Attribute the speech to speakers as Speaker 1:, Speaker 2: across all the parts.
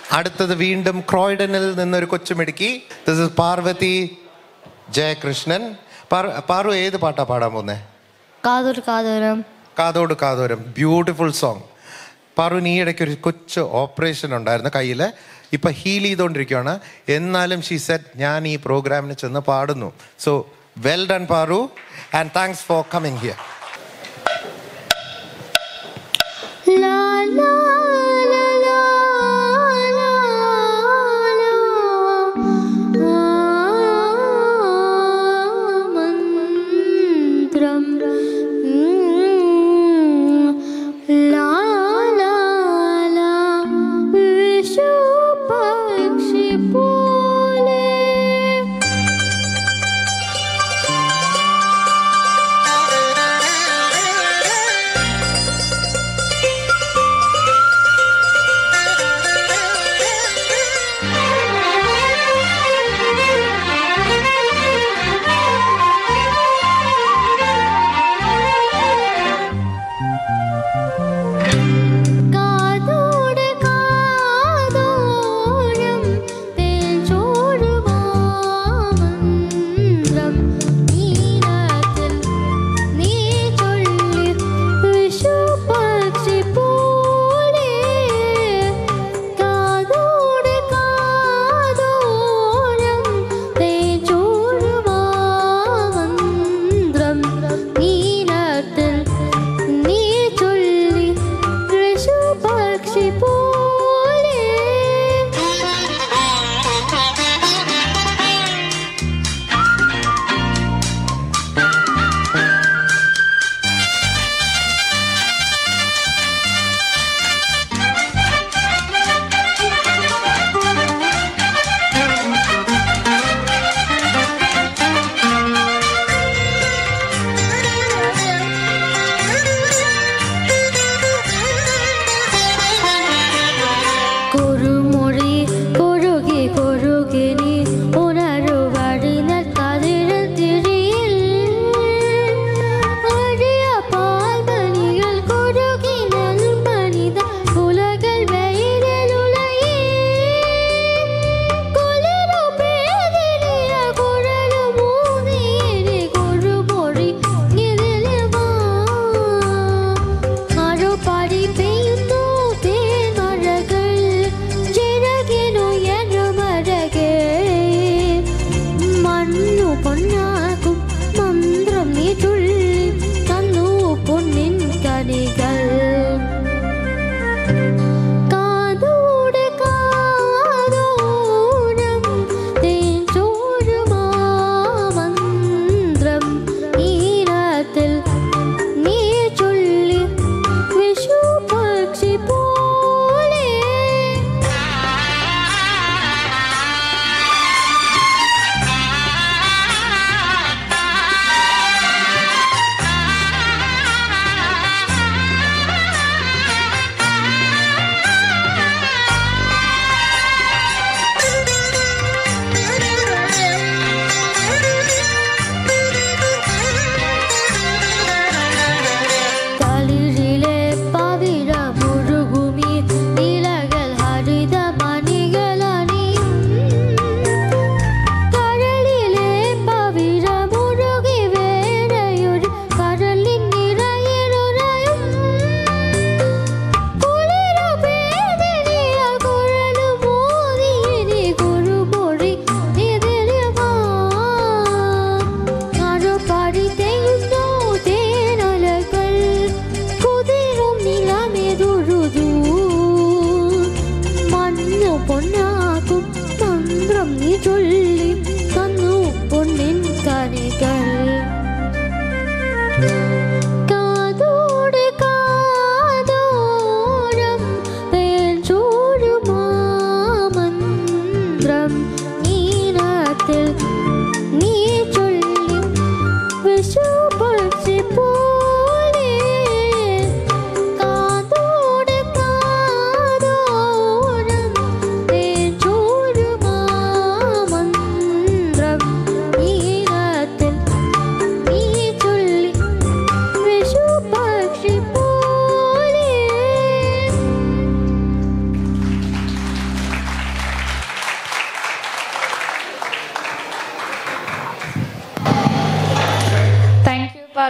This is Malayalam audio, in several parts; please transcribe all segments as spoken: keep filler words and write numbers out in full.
Speaker 1: അടുത്തത് വീണ്ടും ക്രോയ്ഡനിൽ നിന്നൊരു കൊച്ചുമിടുക്കി. This is Parvathi Jayakrishnan. പാറു ഏത് പാട്ടാ പാടാൻ പോകുന്നേ?
Speaker 2: കാതോട് കാതോരം.
Speaker 1: കാതോട് കാതോരം, ബ്യൂട്ടിഫുൾ സോങ്. പാറു ഈ ഇടയ്ക്ക് ഒരു കൊച്ചു ഓപ്പറേഷൻ ഉണ്ടായിരുന്നു കയ്യിൽ, ഇപ്പം ഹീൽ ചെയ്തുകൊണ്ടിരിക്കുകയാണ്. എന്നാലും ഷീ സെഡ് ഞാൻ ഈ പ്രോഗ്രാമിന് ചെന്ന് പാടുന്നു. So well done Paru, and thanks for coming here.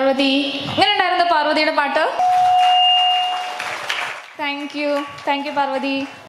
Speaker 3: Parvathi. എങ്ങനെ ഉണ്ടായിരുന്നു പാർവതിയുടെ പാട്ട്? Thank you thank you Parvathi.